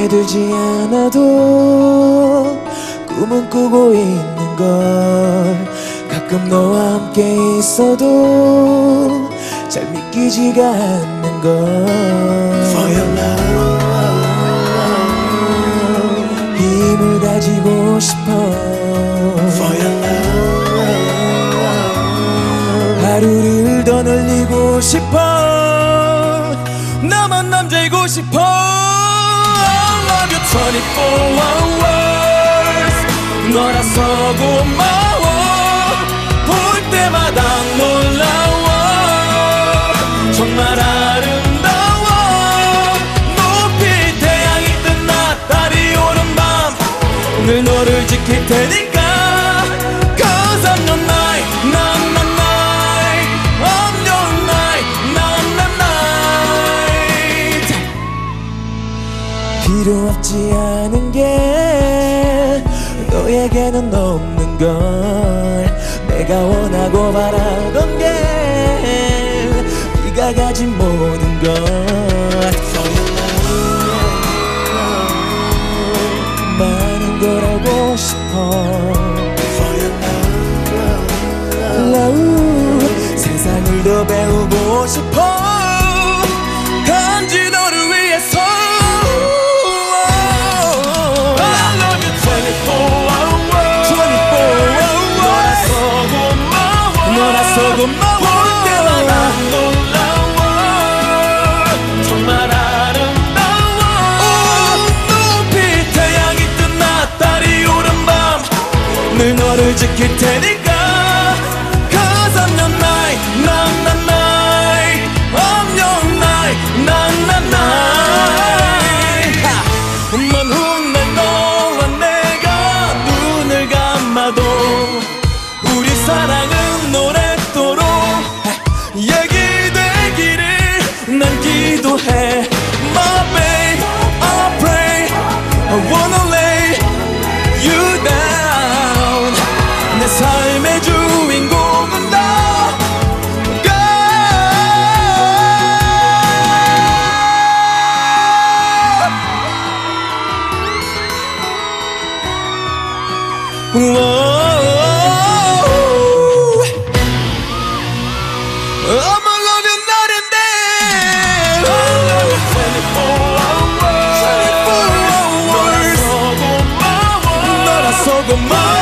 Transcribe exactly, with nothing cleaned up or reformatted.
되지 않아도 꿈은 꾸고 있는 걸 가끔 너와 함께 있어도 잘 믿기지가 않는 걸 For your love 힘을 가지고 싶어 For your love 하루를 더 늘리고 싶어 나만 남자이고 싶어 I love you twenty-four hours 너라서 고마워 볼 때마다 놀라워 정말 아름다워 높이 태양이 뜬 낮 달이 오는 밤 늘 너를 지킬 테니까 Cause I'm your night I'm your night I'm your night I'm your night 필요 없지 않은 게 너에게는 없는 걸 내가 원하고 바라던 게 네가 가진 모든 것 For your love 많은 걸 알고 싶어 For your love, love 세상을 더 배우고 싶어 간지 너를 위해서 I love you twenty-four hours 너라서 고마워 너라서 고마워 볼 때마다 놀라워 정말 아름다워 높이 태양이 뜬 낮 달이 오는 밤 늘 너를 지킬 테니까 Cause I'm your night I'm your night I'm your night I'm your night 먼 훗날 너와 내가 눈을 감아도 우리 사랑은 오랫도록 얘기되기를 난 기도해 My babe I pray I wanna lay you down 내 삶의 주인공은 너 Whoa. I'ma love you night and day I love you twenty-four hours twenty-four hours 너라서 고마워 너라서 고마워